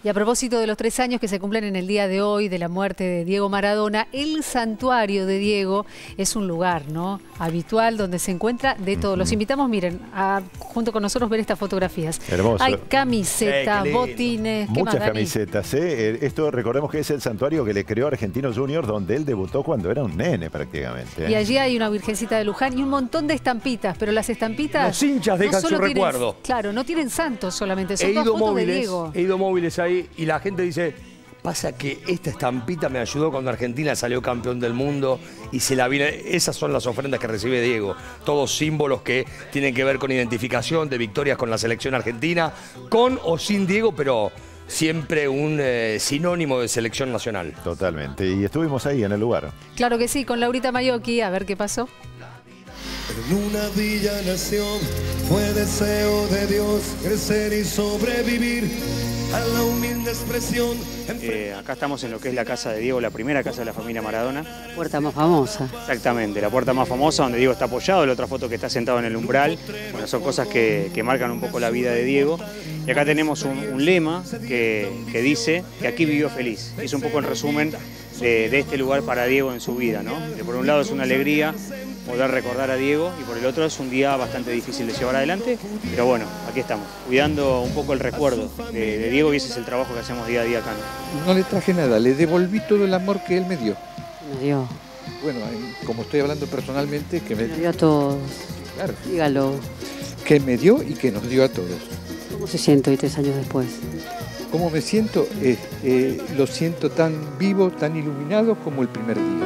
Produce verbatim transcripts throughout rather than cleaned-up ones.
Y a propósito de los tres años que se cumplen en el día de hoy de la muerte de Diego Maradona, el santuario de Diego es un lugar, ¿no?, habitual donde se encuentra de todo. Los invitamos, miren, a junto con nosotros ver estas fotografías. Hermoso. Hay camisetas, hey, botines. ¿Qué Muchas más, Dani? camisetas, ¿eh? Esto recordemos que es el santuario que le creó Argentinos Juniors, donde él debutó cuando era un nene prácticamente. Y allí hay una Virgencita de Luján y un montón de estampitas, pero las estampitas... Los hinchas dejan no su tienen, recuerdo. Claro, no tienen santos solamente, son He todas ido fotos móviles, de Diego. he ido móviles ahí y la gente dice, pasa que esta estampita me ayudó cuando Argentina salió campeón del mundo y se la vino. Esas son las ofrendas que recibe Diego. Todos símbolos que tienen que ver con identificación de victorias con la selección argentina, con o sin Diego, pero siempre un eh, sinónimo de selección nacional. Totalmente. Y estuvimos ahí en el lugar. Claro que sí, con Laurita Maiocchi, a ver qué pasó. En una villa nación fue deseo de Dios crecer y sobrevivir a la humilde expresión. Eh, acá estamos en lo que es la casa de Diego, la primera casa de la familia Maradona. Puerta más famosa. Exactamente, la puerta más famosa donde Diego está apoyado, la otra foto que está sentado en el umbral. Bueno, son cosas que, que marcan un poco la vida de Diego. Y acá tenemos un, un lema que, que dice que aquí vivió feliz. Es un poco el resumen de, de este lugar para Diego en su vida, ¿no? Que por un lado es una alegría poder recordar a Diego y por el otro es un día bastante difícil de llevar adelante, pero bueno, aquí estamos, cuidando un poco el recuerdo de, de Diego y ese es el trabajo que hacemos día a día acá, ¿no? No le traje nada, le devolví todo el amor que él me dio. Me dio. Bueno, como estoy hablando personalmente, que me, Me dio a todos. Claro. Dígalo. Que me dio y que nos dio a todos. ¿Cómo se siente hoy tres años después? ¿Cómo me siento? Eh, eh, lo siento tan vivo, tan iluminado como el primer día.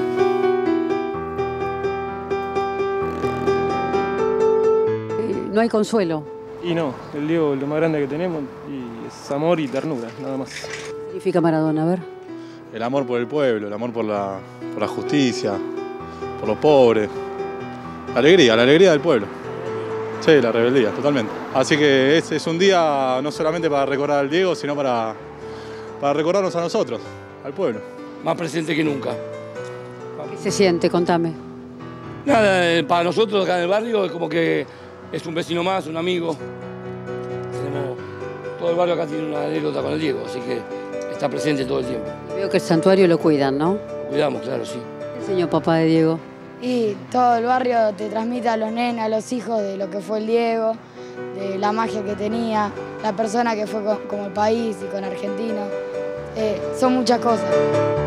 No hay consuelo. Y no, el Diego es lo más grande que tenemos y es amor y ternura, nada más. ¿Qué significa Maradona? A ver. El amor por el pueblo, el amor por la, por la justicia, por los pobres. La alegría, la alegría del pueblo. Sí, la rebeldía, totalmente. Así que es, es un día no solamente para recordar al Diego, sino para, para recordarnos a nosotros, al pueblo. Más presente que nunca. ¿Qué se siente? Contame. Nada, eh, para nosotros acá en el barrio es como que es un vecino más, un amigo. Tenemos, todo el barrio acá tiene una anécdota con el Diego, así que está presente todo el tiempo. Veo que el santuario lo cuidan, ¿no? Lo cuidamos, claro, sí. ¿Qué enseñó papá de Diego? Y todo el barrio te transmite a los nenes, a los hijos de lo que fue el Diego, de la magia que tenía, la persona que fue con, como el país y con Argentina. Eh, son muchas cosas.